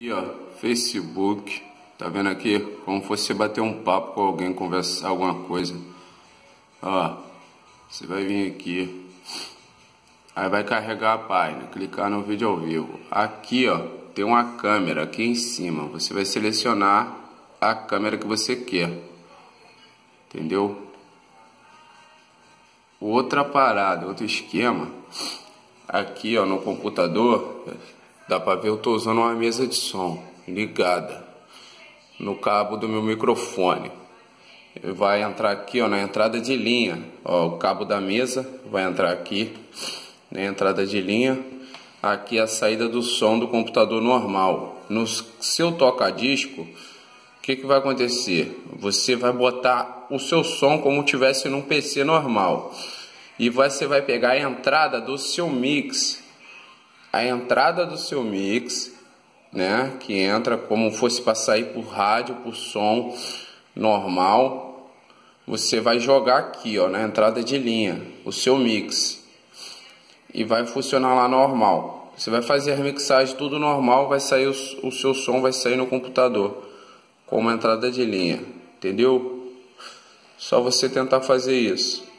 Aqui, ó, Facebook, tá vendo aqui? Como você bater um papo com alguém, conversar alguma coisa. Ó, você vai vir aqui, aí vai carregar a página, clicar no vídeo ao vivo. Aqui, ó, tem uma câmera aqui em cima. Você vai selecionar a câmera que você quer, entendeu? Outra parada, outro esquema. Aqui, ó, no computador, dá pra ver, eu tô usando uma mesa de som ligada no cabo do meu microfone. Vai entrar aqui, ó, na entrada de linha, ó, o cabo da mesa vai entrar aqui na entrada de linha. Aqui a saída do som do computador normal. No seu toca-disco, o que vai acontecer? Você vai botar o seu som como tivesse num PC normal. E você vai pegar a entrada do seu mix. A entrada do seu mix, né? Que entra como fosse para sair por rádio, por som normal. Você vai jogar aqui, ó, na entrada de linha, o seu mix. E vai funcionar lá normal. Você vai fazer a mixagem tudo normal, vai sair o seu som, vai sair no computador como entrada de linha, entendeu? Só você tentar fazer isso.